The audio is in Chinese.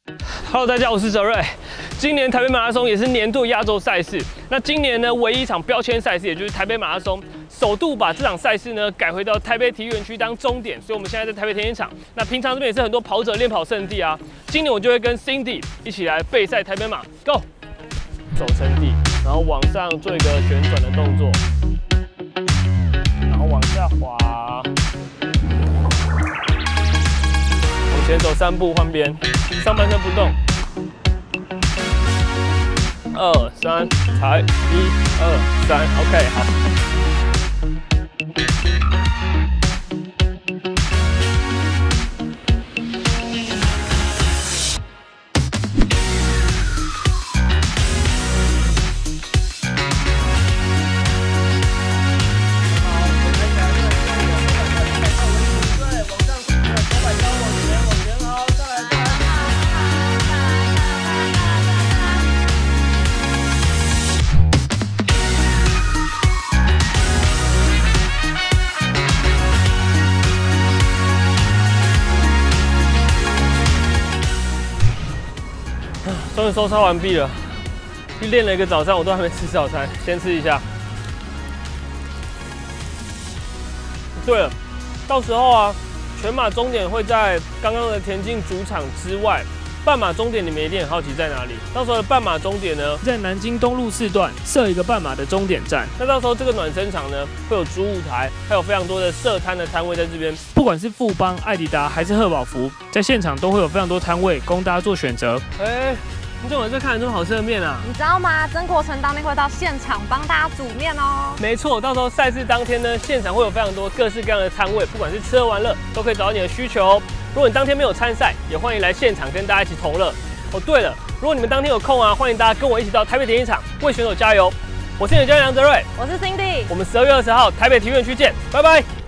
Hello， 大家好，我是哲瑞。今年台北马拉松也是年度压轴赛事。那今年呢，唯一一场标签赛事，也就是台北马拉松，首度把这场赛事呢改回到台北体育园区当终点。所以我们现在在台北田径场。那平常这边也是很多跑者练跑圣地啊。今年我就会跟 Cindy 一起来备赛台北马 ，Go！ 走成地，然后往上做一个旋转的动作，然后往下滑，往前走3步换边，上半身不动。2、3，踩，1、2、3 ，OK， 好。终于收操完毕了，去练了一个早上，我都还没吃早餐，先吃一下。对了，到时候啊，全马终点会在刚刚的田径主场之外，半马终点你们一定很好奇在哪里。到时候的半马终点呢，在南京东路4段设一个半马的终点站。那到时候这个暖身场呢，会有主舞台，还有非常多的设摊的摊位在这边。不管是富邦、艾迪达还是贺宝福，在现场都会有非常多摊位供大家做选择。你怎么在看这么好吃的面啊？ 你知道吗？曾国城当天会到现场帮大家煮面哦。 没错，到时候赛事当天呢，现场会有非常多各式各样的摊位，不管是吃喝玩乐，都可以找到你的需求。如果你当天没有参赛，也欢迎来现场跟大家一起同乐。哦，对了，如果你们当天有空啊，欢迎大家跟我一起到台北田径场为选手加油。我是你的教练杨哲瑞， 我是 Cindy， 我们12月20号台北体育园区见，拜拜。